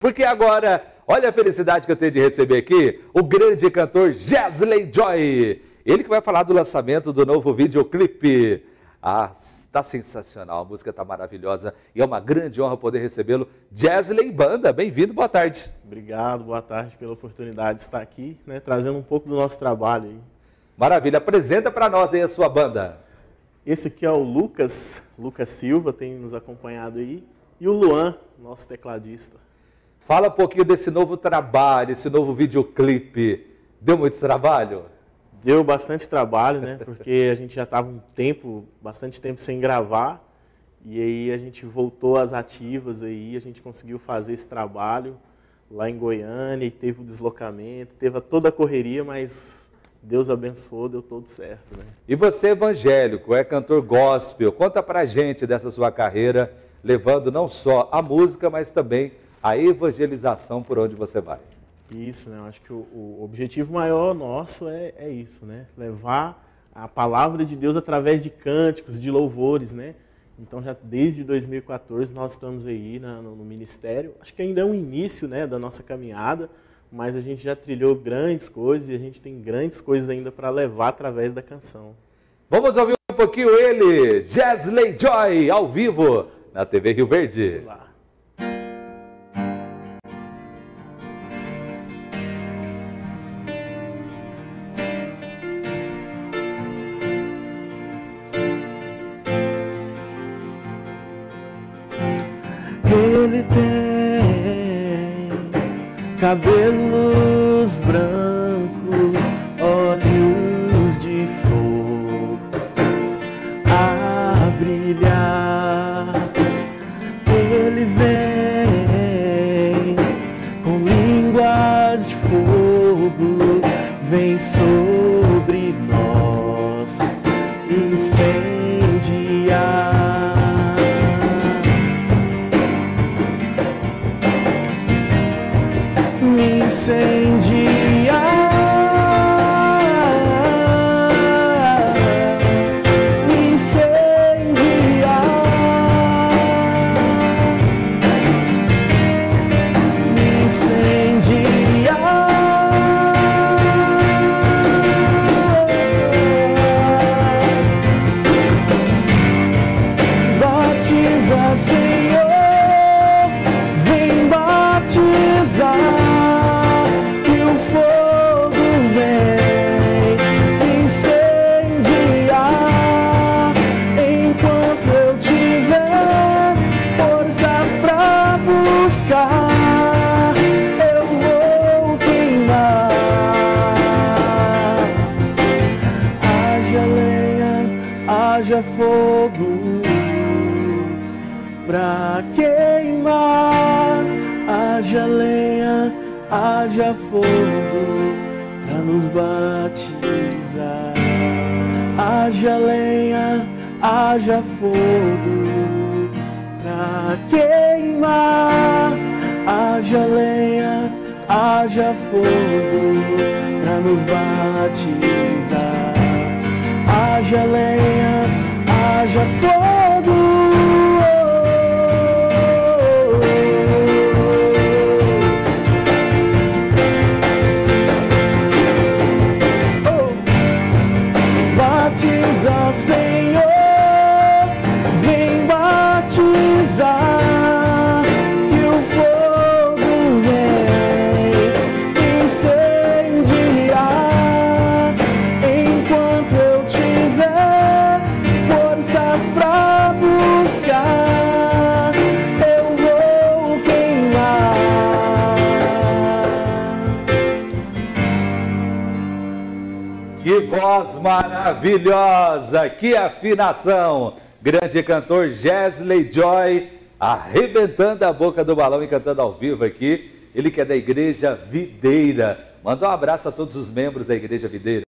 Porque agora, olha a felicidade que eu tenho de receber aqui, o grande cantor Jesley Joy. Ele que vai falar do lançamento do novo videoclipe. Ah, está sensacional, a música está maravilhosa e é uma grande honra poder recebê-lo. Jesley Banda, bem-vindo, boa tarde. Obrigado, boa tarde pela oportunidade de estar aqui, trazendo um pouco do nosso trabalho aí. Maravilha, apresenta para nós aí a sua banda. Esse aqui é o Lucas Silva, tem nos acompanhado aí, e o Luan, nosso tecladista. Fala um pouquinho desse novo trabalho, esse novo videoclipe. Deu muito trabalho? Deu bastante trabalho, porque a gente já estava bastante tempo sem gravar, e aí a gente voltou às ativas aí, a gente conseguiu fazer esse trabalho lá em Goiânia, e teve o deslocamento, teve toda a correria, mas Deus abençoou, deu tudo certo. E você, evangélico, é cantor gospel, conta pra gente dessa sua carreira, levando não só a música, mas também a evangelização por onde você vai. Isso, eu acho que o objetivo maior nosso é isso, levar a palavra de Deus através de cânticos, de louvores, Então, já desde 2014 nós estamos aí no ministério. Acho que ainda é um início, da nossa caminhada, mas a gente já trilhou grandes coisas e a gente tem grandes coisas ainda para levar através da canção. Vamos ouvir um pouquinho ele, Jesley Joy, ao vivo, na TV Rio Verde. Vamos lá. Ele tem cabelos brancos, olhos de fogo a brilhar. Ele vem com línguas de fogo, vem sobre nós incendiar. Batiza, Senhor, vem batizar. Haja fogo pra queimar, haja lenha, haja fogo pra nos batizar. Haja lenha, haja fogo pra queimar, haja lenha, haja fogo pra nos batizar. Haja lenha, haja fogo. Batiza, Senhor, vem batizar, que o fogo vem incendiar. Enquanto eu tiver forças pra buscar, eu vou queimar. Que voz maravilhosa, que afinação! Grande cantor Jesley Joy, arrebentando a boca do balão e cantando ao vivo aqui. Ele que é da Igreja Videira. Manda um abraço a todos os membros da Igreja Videira.